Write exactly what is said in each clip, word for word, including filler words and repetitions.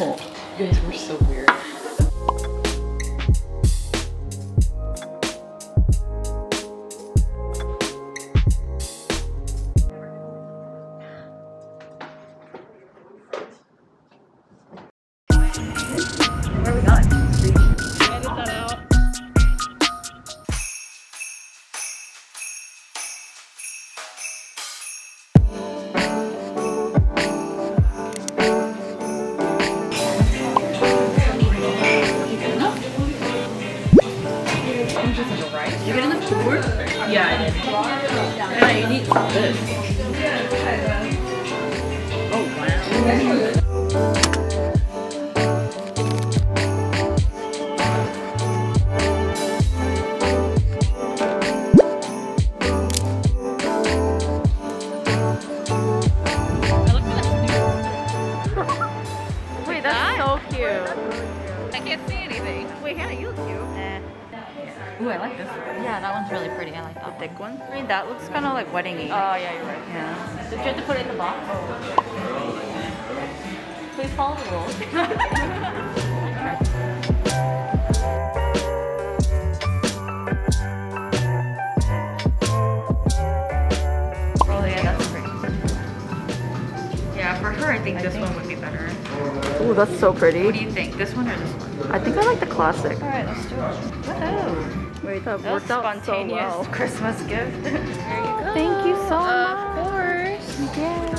Oh, you guys were so weird. Where are we going? Edit that out. Did you get enough food? Yeah, I did. Yeah, you need this. Oh, wow. Wait, that's so cute. I can't see anything. Wait, Hannah, you look cute. Eh. Ooh, I like this. Yeah, that one's really pretty. I like that. Thick one? I mean, that looks kind of like wedding-y. Oh, yeah, you're right. Yeah. Did you have to put it in the box? Please follow the rules. Oh, yeah, that's pretty. Yeah, for her, I think I this think- one would be better. Ooh, that's so pretty. What do you think? This one or this one? I think I like the classic. Alright, let's do it. Woohoo! Wait, that That was worked out so spontaneous well. Christmas gift. There you go. Thank you so Of much. course. Yeah.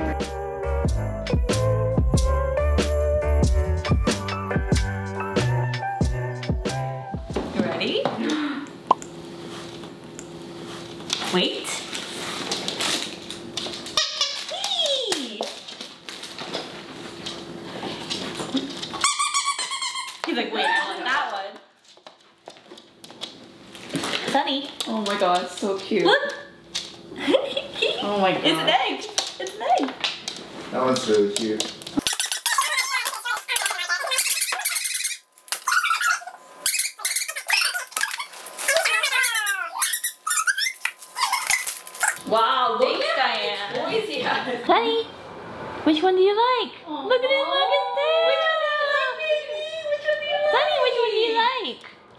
You ready? Wait. He's like, wait, I want that one. Sunny. Oh my god, so cute. Look. Oh my god. It's an egg. It's an egg. That one's really cute. Wow, thanks, Diane. Boise has. Sunny, which one do you like? Look at it, look at this. Which one do you like, baby? Which one do you like? Sunny, which one do you like?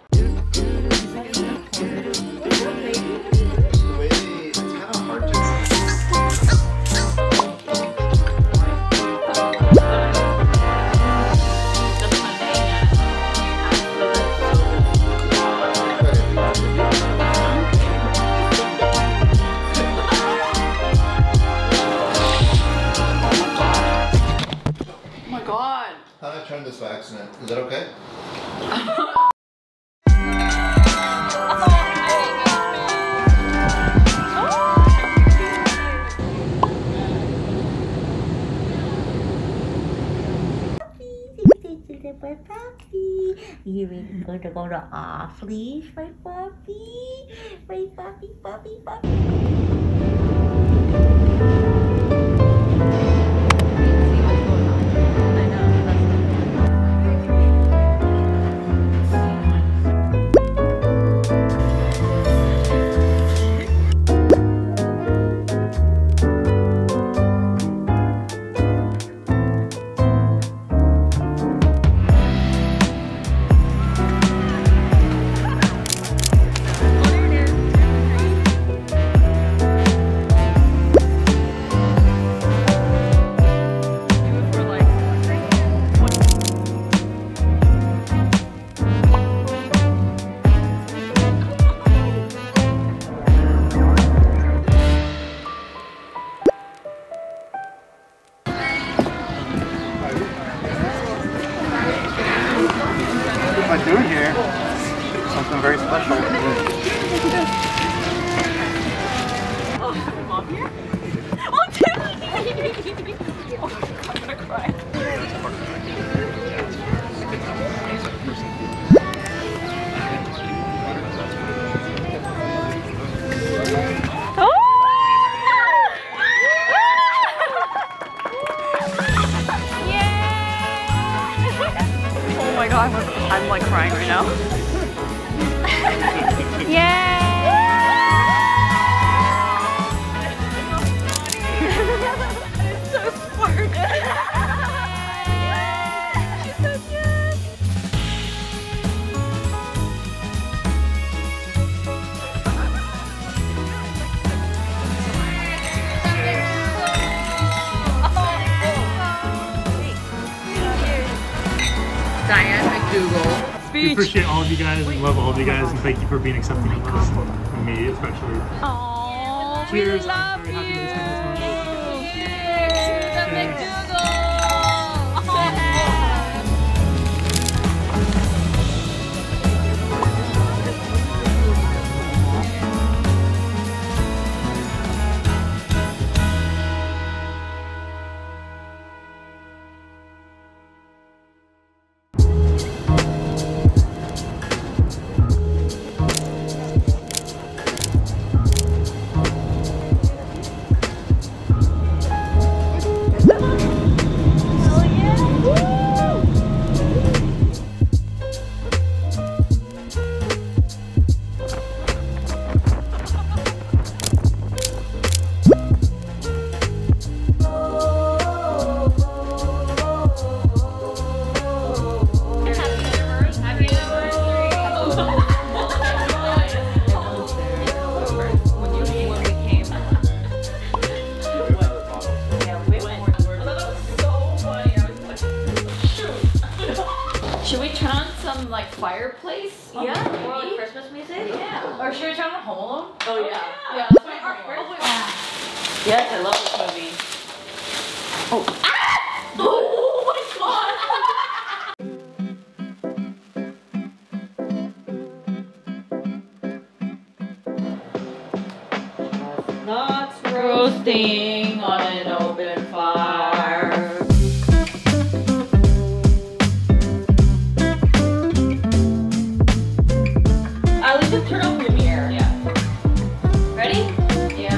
Wait, it's kind of hard to. Oh my god. How did I turn this by accident? Is that okay? My puppy, you ready to go to off leash, my puppy, my puppy, puppy, puppy. What am I doing here? Something very special. Mom here? Oh, Timmy! Oh, I'm gonna cry. Oh my god, I'm, I'm like crying right now. Yay! It's so smart. McDougal. We appreciate all of you guys and love all of you guys and thank you for being accepting of us and me especially. Aww, Cheers. we love I'm very happy to be spending this moment with you. Cheers. The McDougal. Should we turn on some like fireplace? Yeah, or like Christmas music? Yeah. Or should we turn on Home Alone? Oh yeah. Yeah. That's my heart. Yes, I love this movie. Oh. Ah! Oh my god! Nuts roasting on an open fire. At least just turn off the mirror. Yeah. Ready? Yeah.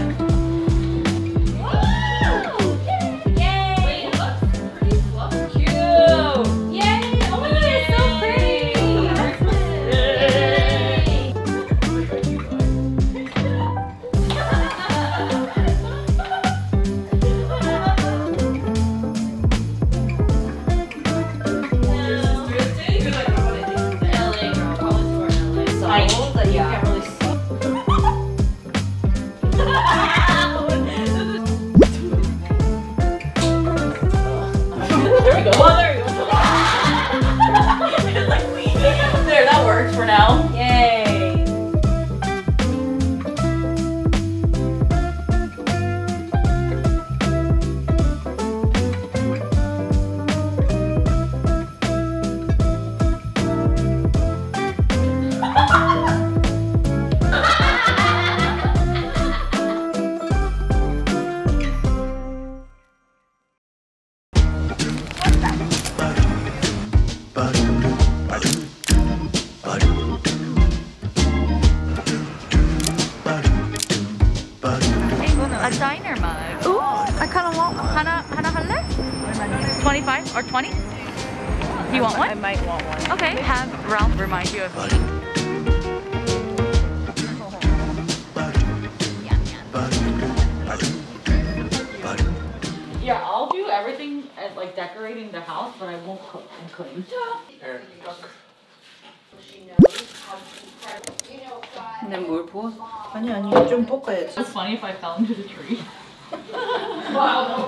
Woo! Yay! Wait, that's pretty fluffy. Cute! Yay! Oh my god, it's so pretty! L A girl, probably store in L A. So I know that you can't really see. There we go. Oh, there we go. It's like leaning. There, that works for now. Yay. A diner mug. Ooh, I kind of want one. Hana, Hana Hana? twenty-five or twenty? Do you want one? I might want one. Okay, have Ralph remind you of me. Yeah, I'll do everything at like decorating the house, but I won't cook and clean. Here, duck. 근데 뭘 부었어? 아니 아니 좀 볶아야지. It's funny if I fell into the tree. Wow.